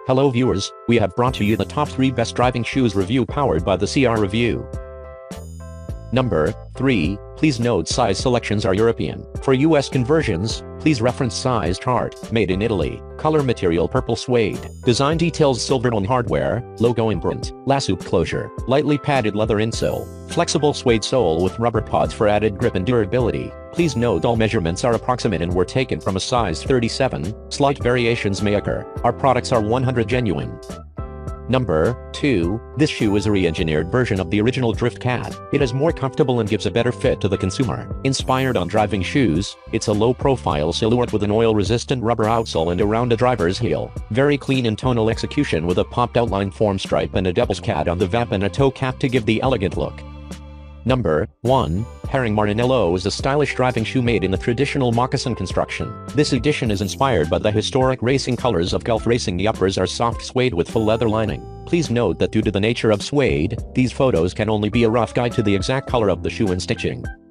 Hello viewers, we have brought to you the top 3 best driving shoes review powered by the CR Review. Number 3, please note size selections are European. For US conversions, please reference size chart. Made in Italy. Color material purple suede. Design details silver on hardware, logo imprint. Lasso closure. Lightly padded leather insole. Flexible suede sole with rubber pods for added grip and durability. Please note all measurements are approximate and were taken from a size 37. Slight variations may occur. Our products are 100% genuine. Number 2, this shoe is a re-engineered version of the original Drift Cat. It is more comfortable and gives a better fit to the consumer. Inspired on driving shoes, it's a low-profile silhouette with an oil-resistant rubber outsole and around a driver's heel. Very clean and tonal execution with a popped outline form stripe and a debossed cat on the vamp and a toe cap to give the elegant look. Number 1, Herring Marinello is a stylish driving shoe made in the traditional moccasin construction. This edition is inspired by the historic racing colors of Gulf racing. The uppers are soft suede with full leather lining. Please note that due to the nature of suede, these photos can only be a rough guide to the exact color of the shoe and stitching.